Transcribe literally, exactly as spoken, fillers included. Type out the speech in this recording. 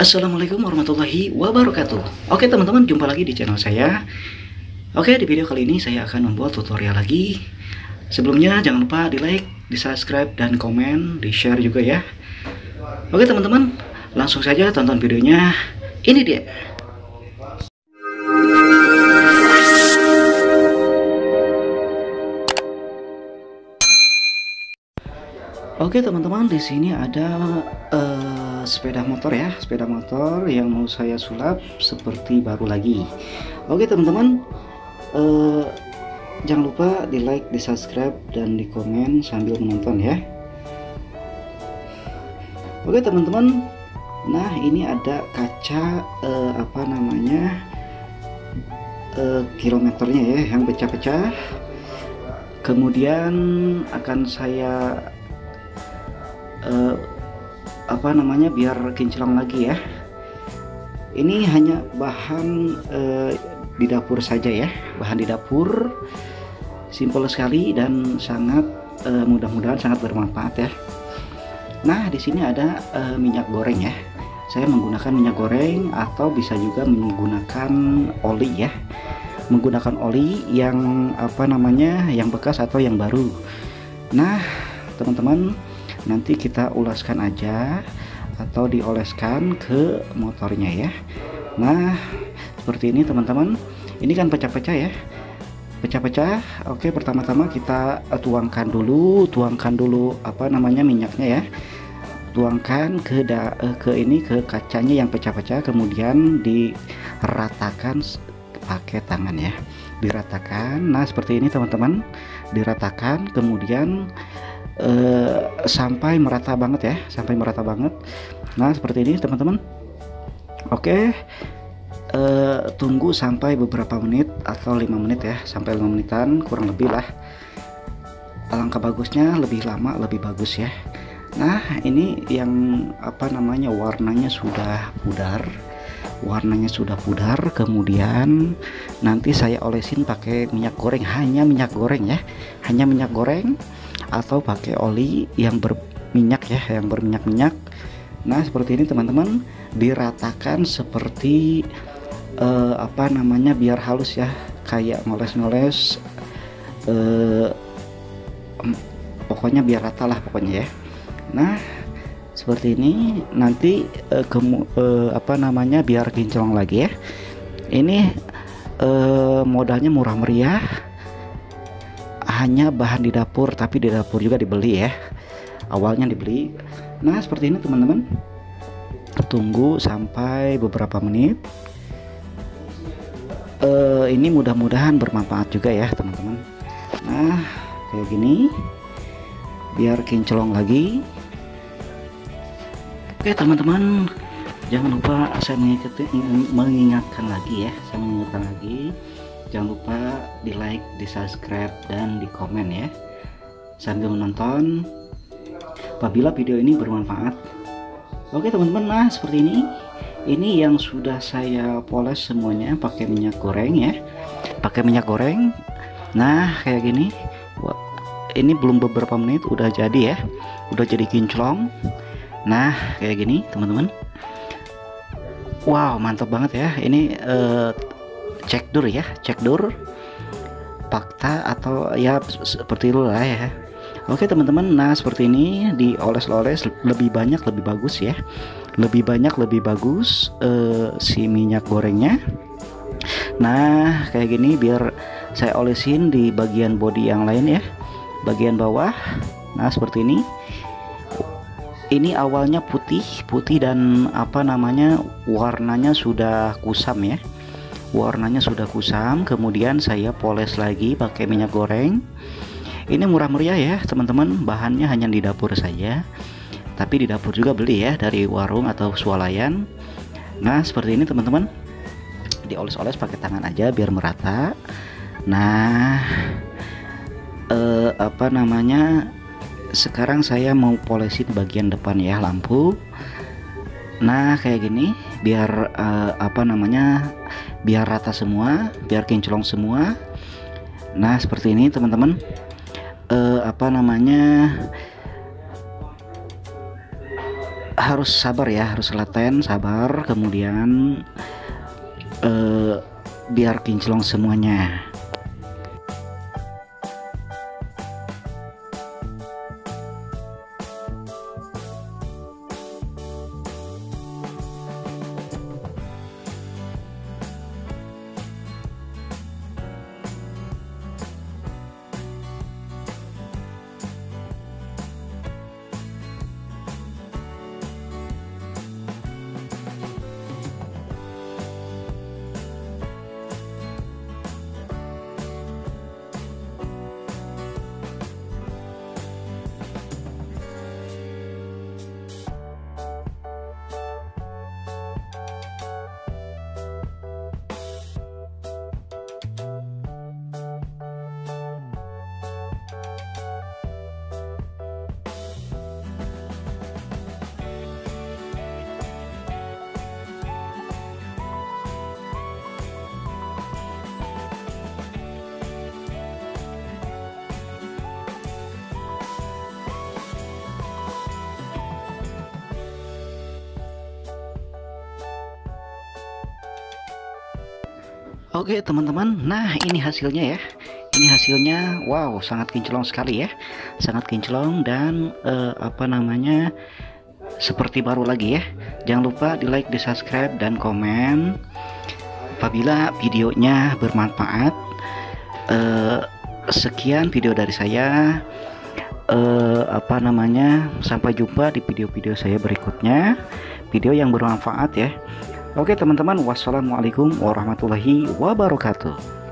Assalamualaikum warahmatullahi wabarakatuh. Oke teman-teman, jumpa lagi di channel saya. Oke, di video kali ini saya akan membuat tutorial lagi. Sebelumnya jangan lupa di like, di subscribe, dan komen, di share juga ya. Oke teman-teman, langsung saja tonton videonya. Ini dia. Oke teman-teman, di sini ada uh, sepeda motor ya, sepeda motor yang mau saya sulap seperti baru lagi. Oke teman-teman, uh, jangan lupa di like, di subscribe, dan di komen sambil menonton ya. Oke teman-teman, nah ini ada kaca uh, apa namanya uh, kilometernya ya, yang pecah-pecah. Kemudian akan saya Uh, apa namanya biar kinclong lagi ya. Ini hanya bahan uh, di dapur saja ya, bahan di dapur, simple sekali dan sangat uh, mudah-mudahan sangat bermanfaat ya. Nah di sini ada uh, minyak goreng ya. Saya menggunakan minyak goreng atau bisa juga menggunakan oli ya, menggunakan oli yang apa namanya yang bekas atau yang baru. Nah teman-teman, nanti kita ulaskan aja atau dioleskan ke motornya ya. Nah seperti ini teman-teman, ini kan pecah-pecah ya, pecah-pecah. Oke, pertama-tama kita tuangkan dulu tuangkan dulu apa namanya minyaknya ya, tuangkan ke da, ke ini ke kacanya yang pecah-pecah, kemudian diratakan pakai tangan ya, diratakan. Nah seperti ini teman-teman, diratakan kemudian Uh, sampai merata banget ya, sampai merata banget. Nah seperti ini teman-teman. Oke, uh, tunggu sampai beberapa menit atau lima menit ya, sampai lima menitan kurang lebih lah. Alangkah bagusnya lebih lama lebih bagus ya. Nah ini yang apa namanya warnanya sudah pudar, warnanya sudah pudar. Kemudian nanti saya olesin pakai minyak goreng, hanya minyak goreng ya, hanya minyak goreng atau pakai oli yang berminyak ya, yang berminyak-minyak. Nah seperti ini teman-teman, diratakan seperti uh, apa namanya biar halus ya, kayak ngoles-ngoles, uh, pokoknya biar rata lah pokoknya ya. Nah seperti ini nanti uh, kemu, uh, apa namanya biar kinclong lagi ya. Ini uh, modalnya murah meriah, hanya bahan di dapur, tapi di dapur juga dibeli ya, awalnya dibeli. Nah seperti ini teman-teman, tunggu sampai beberapa menit. Uh, ini mudah-mudahan bermanfaat juga ya teman-teman. Nah kayak gini biar kinclong lagi. Oke teman-teman, jangan lupa saya mengingatkan lagi ya, saya mengingatkan lagi, jangan lupa di like, di subscribe, dan di komen ya sambil menonton apabila video ini bermanfaat. Oke teman-teman, nah seperti ini ini yang sudah saya poles semuanya pakai minyak goreng ya, pakai minyak goreng. Nah kayak gini. Wah, ini belum beberapa menit udah jadi ya, udah jadi kinclong. Nah kayak gini teman-teman, wow mantap banget ya. Ini uh, cek dur ya, cek dur fakta atau ya seperti itu lah ya. Oke teman-teman, nah seperti ini dioles-oles lebih banyak lebih bagus ya, lebih banyak lebih bagus uh, si minyak gorengnya. Nah kayak gini biar saya olesin di bagian bodi yang lain ya, bagian bawah. Nah seperti ini, ini awalnya putih putih dan apa namanya warnanya sudah kusam ya, warnanya sudah kusam. Kemudian saya poles lagi pakai minyak goreng. Ini murah meriah ya teman-teman, bahannya hanya di dapur saja, tapi di dapur juga beli ya dari warung atau swalayan. Nah seperti ini teman-teman, dioles-oles pakai tangan aja biar merata. Nah eh, apa namanya sekarang saya mau polesin bagian depan ya, lampu. Nah kayak gini biar uh, apa namanya biar rata semua, biar kinclong semua. Nah seperti ini teman-teman, uh, apa namanya harus sabar ya, harus telaten, sabar, kemudian eh, biar kinclong semuanya. Oke teman-teman, nah ini hasilnya ya. Ini hasilnya, wow, sangat kinclong sekali ya, sangat kinclong dan eh, apa namanya, seperti baru lagi ya. Jangan lupa di like, di subscribe dan komen apabila videonya bermanfaat. Eh, sekian video dari saya. Eh, apa namanya, sampai jumpa di video-video saya berikutnya, video yang bermanfaat ya. Oke teman-teman, wassalamualaikum warahmatullahi wabarakatuh.